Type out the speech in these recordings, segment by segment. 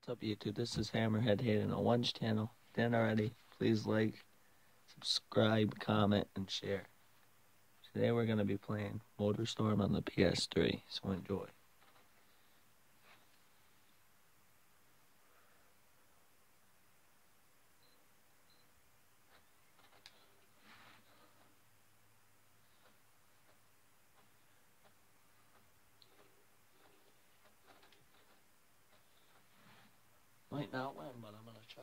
What's up, YouTube? This is Hammerhead Hayden on One's channel. If you didn't already, please like, subscribe, comment, and share. Today we're going to be playing MotorStorm on the PS3, so enjoy. Might not win, but I'm going to try.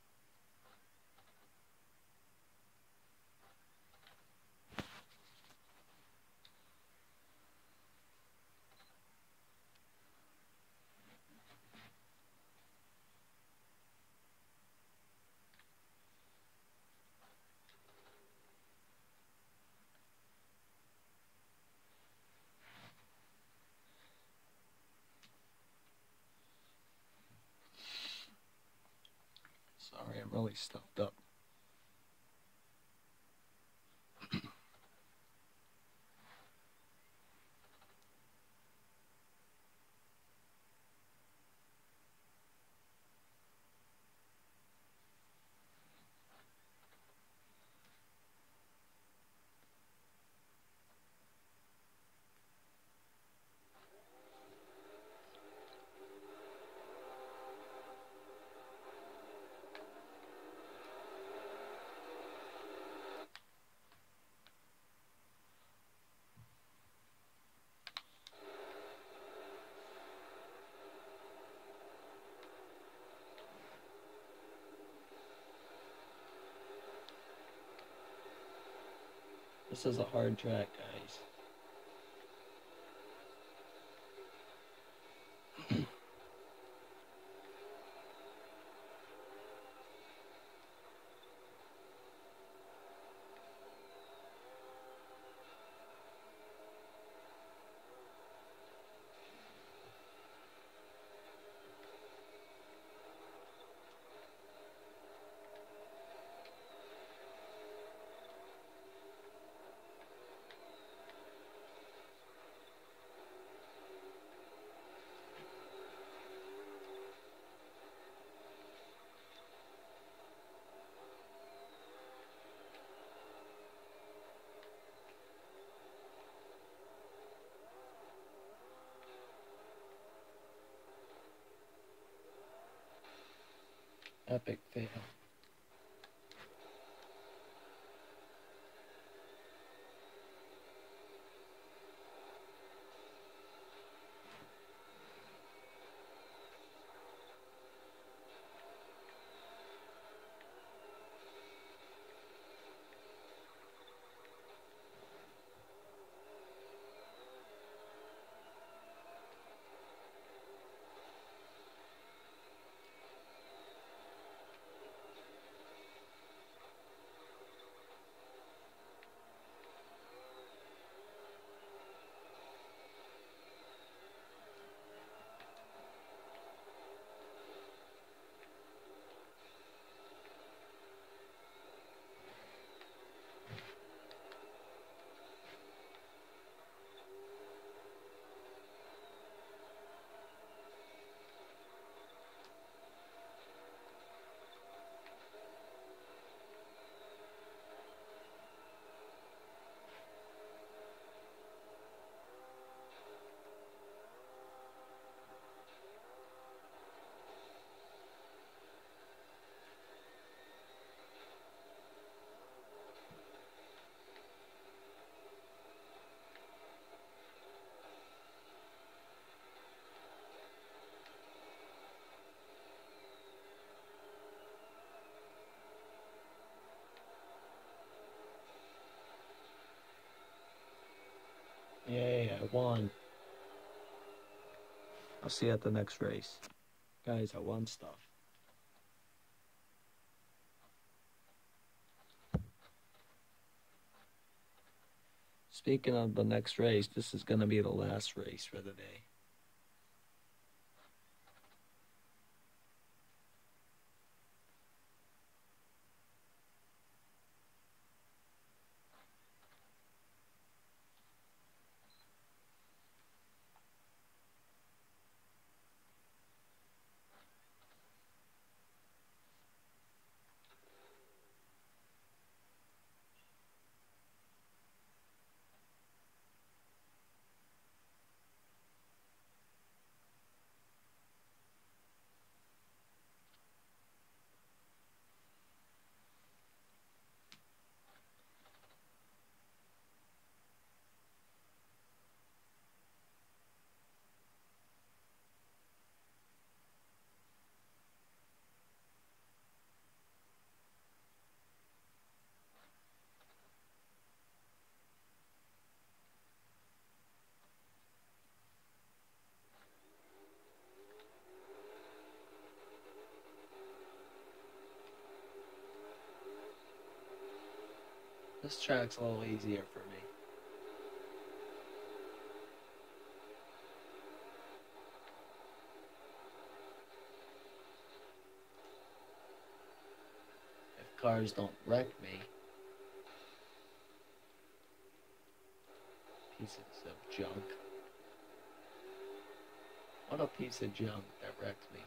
Sorry, I'm really stuffed up. This is a hard track, guys. Epic fail. Yay, I won. I'll see you at the next race. Guys, I won stuff. Speaking of the next race, this is going to be the last race for the day. This track's a little easier for me. If cars don't wreck me. Pieces of junk. What a piece of junk that wrecked me.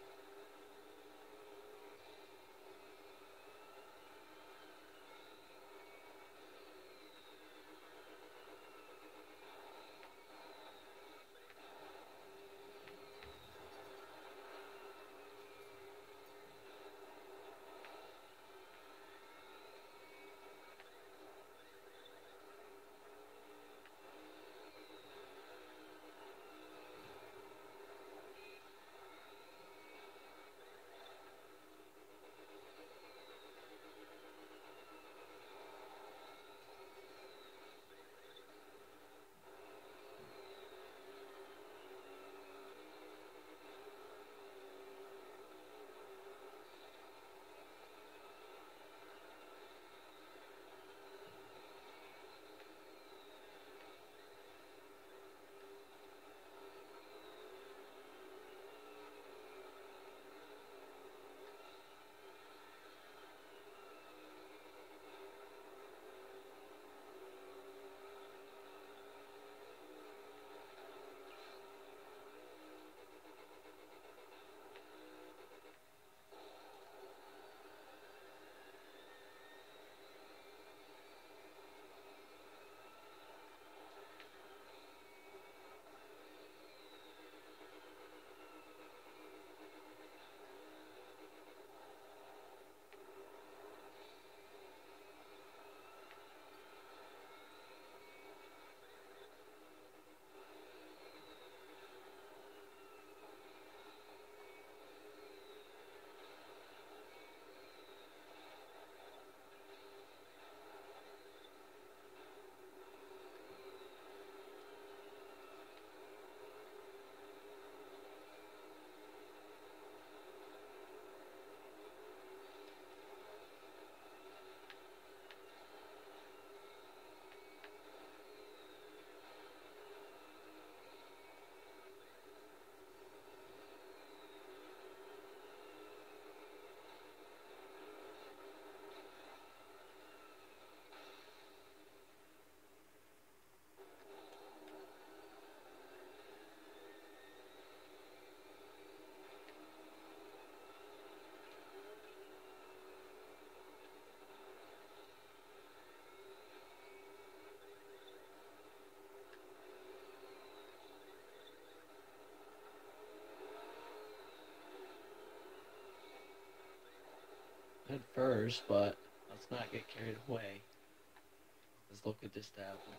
At first, but let's not get carried away. Let's look at this apple.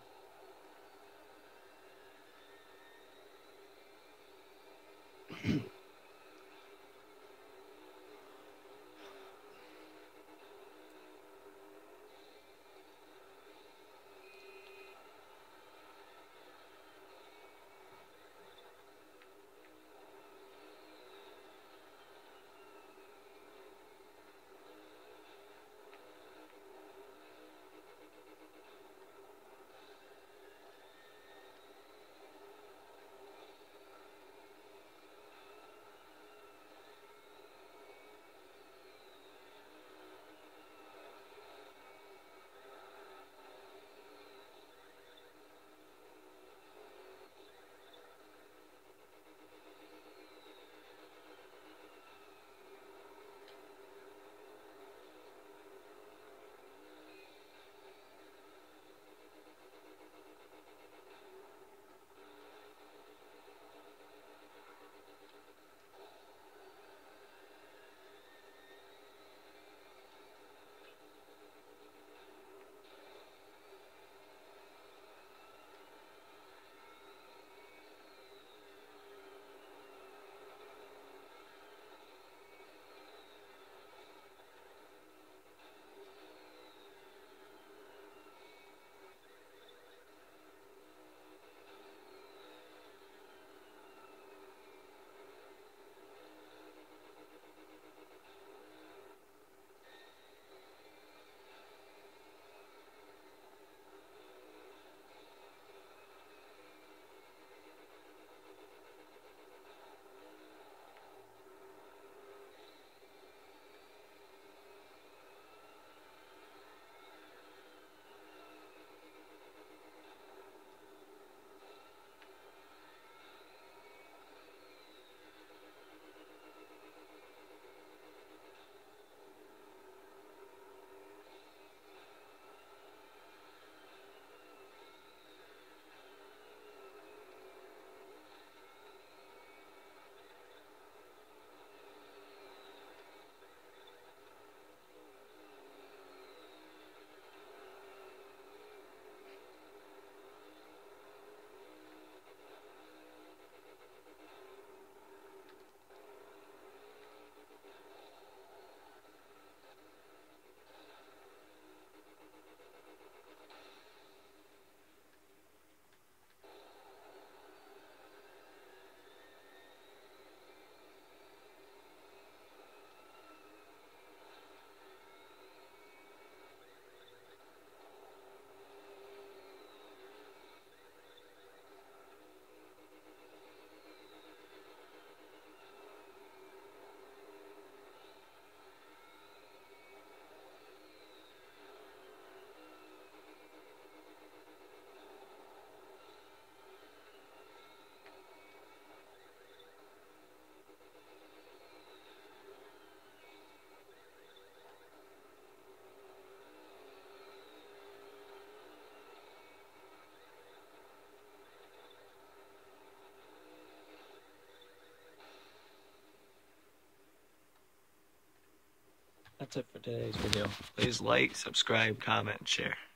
That's it for today's video. Please like, subscribe, comment, and share.